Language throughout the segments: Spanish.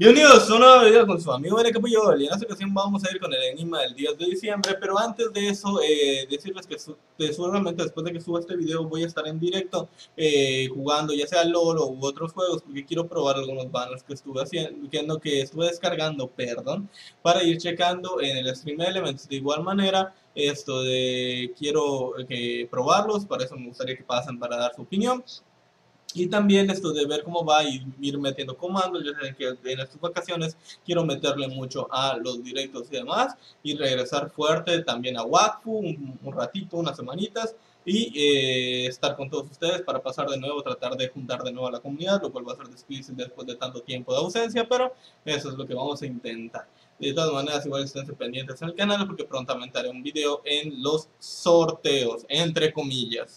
Bienvenidos a un nuevo video con su amigo N. Capullo. Y en esta ocasión vamos a ir con el enigma del 10 de diciembre. Pero antes de eso, decirles que seguramente después de que suba este video voy a estar en directo jugando ya sea LOL u otros juegos, porque quiero probar algunos banners que estuve haciendo, que estuve descargando, perdón, para ir checando en el stream Elements. De igual manera, quiero probarlos, para eso me gustaría que pasen para dar su opinión. Y también esto de ver cómo va y ir metiendo comandos. Yo sé que en estas vacaciones quiero meterle mucho a los directos y demás. Y regresar fuerte también a Wakfu un ratito, unas semanitas. Y estar con todos ustedes para pasar de nuevo, tratar de juntar de nuevo a la comunidad, lo cual va a ser difícil después de tanto tiempo de ausencia, pero eso es lo que vamos a intentar. De todas maneras, igual estén pendientes en el canal porque prontamente haré un video en los sorteos, entre comillas.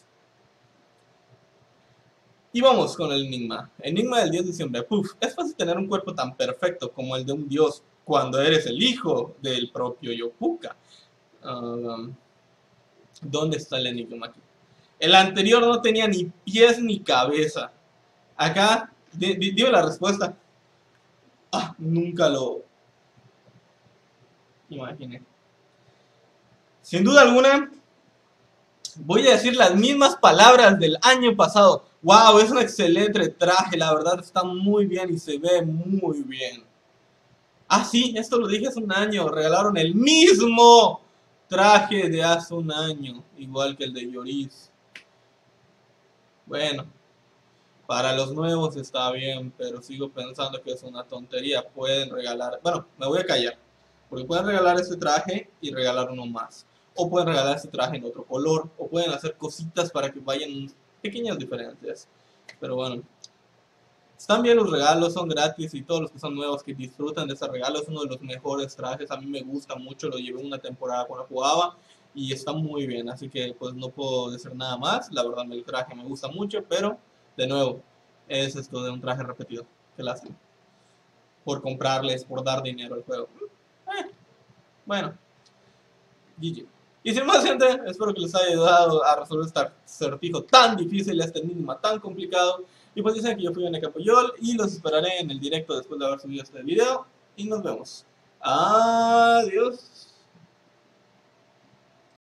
Y vamos con el enigma. Enigma del 10 de diciembre. Puf, es fácil tener un cuerpo tan perfecto como el de un dios cuando eres el hijo del propio Yopuka. ¿Dónde está el enigma aquí? El anterior no tenía ni pies ni cabeza. Acá, dime la respuesta. Nunca lo imaginé. Sin duda alguna, voy a decir las mismas palabras del año pasado. Wow, es un excelente traje, la verdad está muy bien y se ve muy bien. Sí, esto lo dije hace un año, regalaron el mismo traje de hace un año, igual que el de Lloris. Bueno, para los nuevos está bien, pero sigo pensando que es una tontería. Pueden regalar, bueno, me voy a callar, porque pueden regalar este traje y regalar uno más. O pueden regalar este traje en otro color, o pueden hacer cositas para que vayan pequeñas diferencias. Pero bueno, están bien los regalos, son gratis y todos los que son nuevos que disfrutan de ese regalo es uno de los mejores trajes. A mí me gusta mucho, lo llevé una temporada cuando jugaba y está muy bien, así que pues no puedo decir nada más. La verdad el traje me gusta mucho, pero de nuevo, es esto de un traje repetido. Qué lástima. Por comprarles, por dar dinero al juego. Bueno, GG. Y sin más, gente, espero que les haya ayudado a resolver este acertijo tan difícil, este enigma tan complicado. Y pues dicen que yo fui N. Puyol y los esperaré en el directo después de haber subido este video. Y nos vemos. Adiós.